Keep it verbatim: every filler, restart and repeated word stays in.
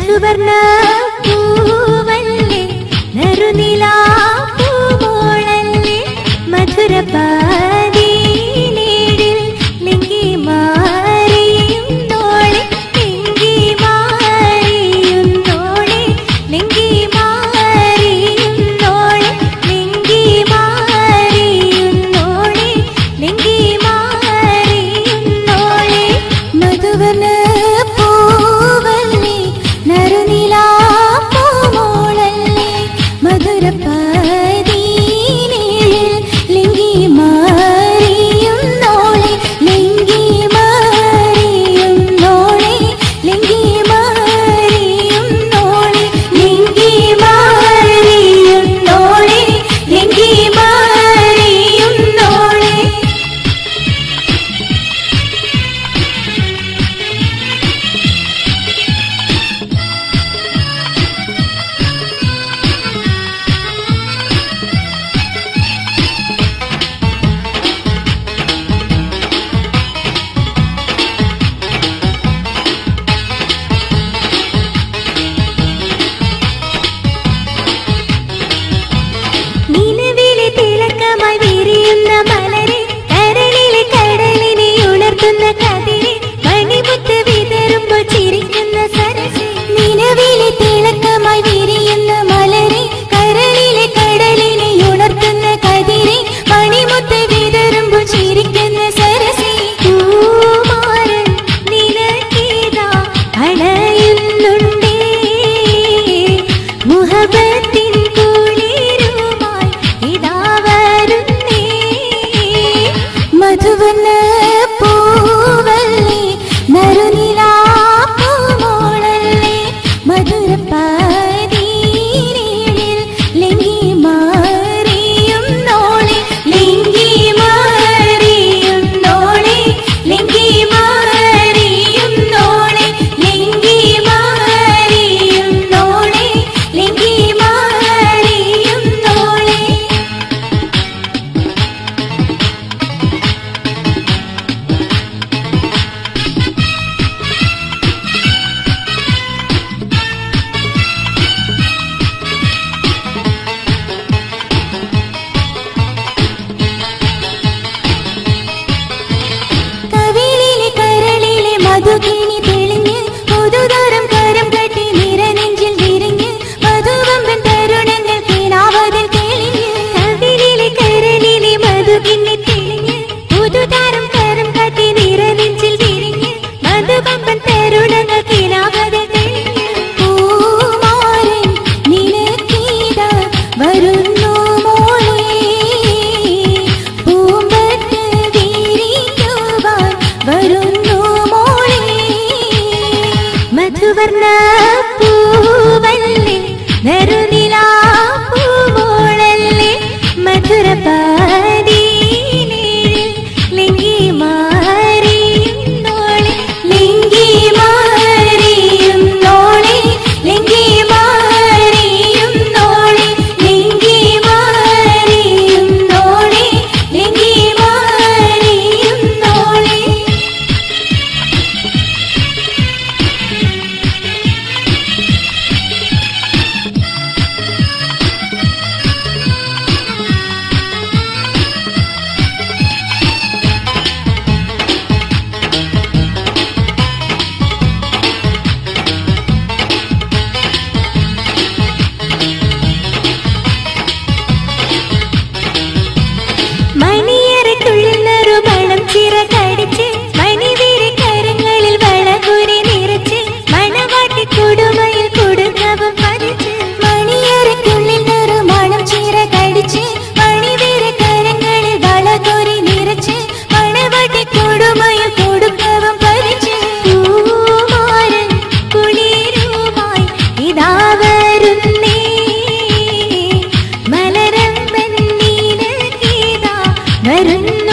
മധുവർണ്ണ പൂവല്ലേ നറുനിലാ പൂമോളല്ലേ മധുരപാതീനീടിൽ ലിംഗി മാറിയുന്നോളെ ലിംഗി മാറിയുന്നോളെ ലിംഗി മാറിയുന്നോളെ ലിംഗി മാറിയുന്നോളെ ലിംഗി മാറിയുന്നോളെ മധുവർണ്ണ പൂവല്ലേ നറുനിലാ പൂമോളല്ലേ മധുരപാതീനീടിൽ ലിംഗി മാറിയുന്നോളെ ലിംഗി മാറിയുന്നോളെ ലിംഗി മാറിയുന്നോളെ ലിംഗി മാറിയുന്നോളെ ലിംഗി മാറിയുന്നോളെ നിലവിലെ തിളക്കമായി വിരിയുന്ന മലരെ കരളിലെ കടലിനെ ഉണർത്തുന്ന കതിരെ മണിമുത്ത് വിതറുമ്പോൾ ചിരിക്കുന്ന സരസി നിലവിലെ തിളക്കമായി വിരിയുന്ന മലരെ കരളിലെ കടലിനെ ഉണർത്തുന്ന കതിരെ മണിമുത്ത് വിതറുമ്പോൾ ചിരിക്കുന്ന സരസി പൂമാരൻ നിനക്കിതാ അണയുന്നുണ്ടേ മുഹബത്തിൻ കുളിരുമായി ഇതാ വരുന്നേ മധുവർണ്ണ പൂവല്ലേ നറുനിലാ പൂമോളല്ലേ മധുരപാതീനീടിൽ ലിംഗി മാറിയുന്നോളെ ലിംഗി മാറിയുന്നോളെ ലിംഗി മാറിയുന്നോളെ ലിംഗി മാറിയുന്നോളെ ലിംഗി മാറിയുന്നോളെ കവിളിലെ കരളിലെ മധുകിണി തെളിഞ്ഞ് പുതുതരം കരം കെട്ടി നിറനെഞ്ചിൽ വിരിഞ്ഞ് മധുവമ്പൻ തരുണങ്ങൾ കിനാവതിൽ തെളിഞ്ഞ് കവിളിലെ കരളിലെ മധുകിണി തെളിഞ്ഞ് പുതുതരം കരം കെട്ടി നിറനെഞ്ചിൽ വിരിഞ്ഞ് മധുവമ്പൻ തരുണങ്ങൾ കിനാവതിൽ തെളിഞ്ഞ് പൂമാരൻ നിനക്കിതാ വരുന്നു മോളെ പൂമ്പട്ട് വിരിക്കുവാൻ വരുന്നു മോളെ മധുവർണ്ണ പൂവല്ലേ നറുനിലാ പൂമോളല്ലേ മധുരപാതീനീടിൽ ലിംഗി മാറിയുന്നോളെ ലിംഗി മാറിയുന്നോളെ ലിംഗി മാറിയുന്നോളെ ലിംഗി മാറിയുന്നോളെ ലിംഗി മാറിയുന്നോളെ മണിയറക്കുള്ളിലൊരു മണം ചിറകടിച്ച് മണിവീരെ കരങ്ങളിൽ വളകുരി നിറച്ച് മണവാട്ടി കൊടുമയിൽ കൊടുക്കവും പതിച്ച് മണിയറക്കുള്ളിലൊരു മണം ചിറകടിച്ച് മണിവീരെ കരങ്ങളിൽ വളകുരി നിറച്ച് മണവാട്ടി കൊടുമയിൽ കൊടുക്കവും പതിച്ച് പൂമാരൻ കുളിരുമായി ഇതാ വരുന്നേ മലരമ്പൻ നീലഗീതാ വരുന്ന